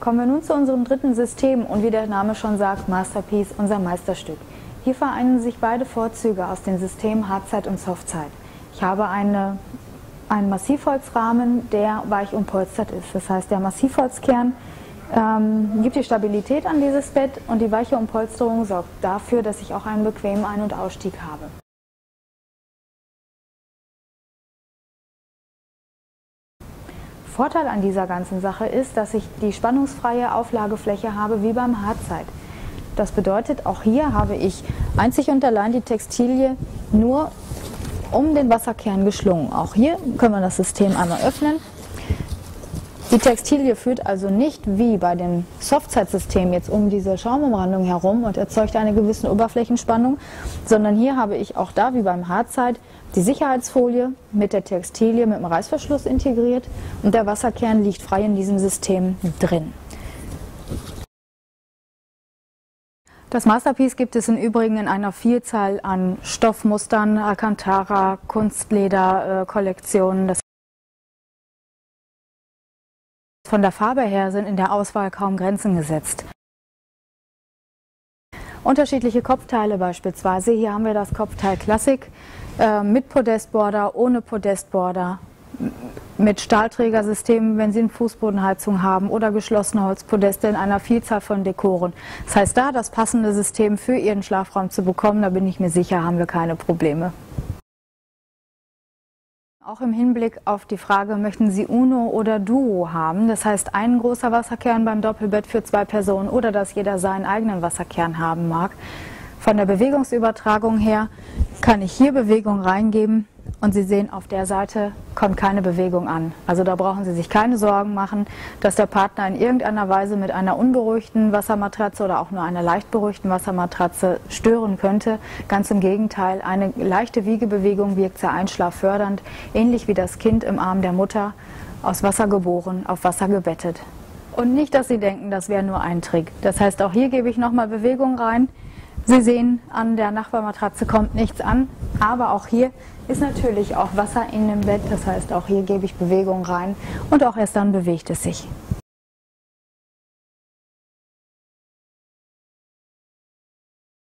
Kommen wir nun zu unserem dritten System und wie der Name schon sagt, Masterpiece, unser Meisterstück. Hier vereinen sich beide Vorzüge aus den Systemen Hardzeit und Softzeit. Ich habe einen Massivholzrahmen, der weich umpolstert ist. Das heißt, der Massivholzkern gibt die Stabilität an dieses Bett und die weiche Umpolsterung sorgt dafür, dass ich auch einen bequemen Ein- und Ausstieg habe. Vorteil an dieser ganzen Sache ist, dass ich die spannungsfreie Auflagefläche habe wie beim Hardzeit. Das bedeutet, auch hier habe ich einzig und allein die Textilie nur um den Wasserkern geschlungen. Auch hier können wir das System einmal öffnen. Die Textilie führt also nicht wie bei dem Softzeit-System jetzt um diese Schaumumrandung herum und erzeugt eine gewisse Oberflächenspannung, sondern hier habe ich auch da wie beim Hardzeit die Sicherheitsfolie mit der Textilie mit dem Reißverschluss integriert und der Wasserkern liegt frei in diesem System drin. Das Masterpiece gibt es im Übrigen in einer Vielzahl an Stoffmustern, Alcantara, Kunstleder-Kollektionen. Von der Farbe her sind in der Auswahl kaum Grenzen gesetzt. Unterschiedliche Kopfteile beispielsweise. Hier haben wir das Kopfteil Classic mit Podestborder, ohne Podestborder, mit Stahlträgersystemen, wenn Sie eine Fußbodenheizung haben, oder geschlossene Holzpodeste in einer Vielzahl von Dekoren. Das heißt, da das passende System für Ihren Schlafraum zu bekommen, da bin ich mir sicher, haben wir keine Probleme. Auch im Hinblick auf die Frage, möchten Sie Uno oder Duo haben, das heißt ein großer Wasserkern beim Doppelbett für 2 Personen oder dass jeder seinen eigenen Wasserkern haben mag. Von der Bewegungsübertragung her kann ich hier Bewegung reingeben und Sie sehen, auf der Seite kommt keine Bewegung an. Also da brauchen Sie sich keine Sorgen machen, dass der Partner in irgendeiner Weise mit einer unberuhigten Wassermatratze oder auch nur einer leicht beruhigten Wassermatratze stören könnte. Ganz im Gegenteil, eine leichte Wiegebewegung wirkt sehr einschlaffördernd, ähnlich wie das Kind im Arm der Mutter, aus Wasser geboren, auf Wasser gebettet. Und nicht, dass Sie denken, das wäre nur ein Trick. Das heißt, auch hier gebe ich nochmal Bewegung rein. Sie sehen, an der Nachbarmatratze kommt nichts an, aber auch hier ist natürlich auch Wasser in dem Bett, das heißt, auch hier gebe ich Bewegung rein und auch erst dann bewegt es sich.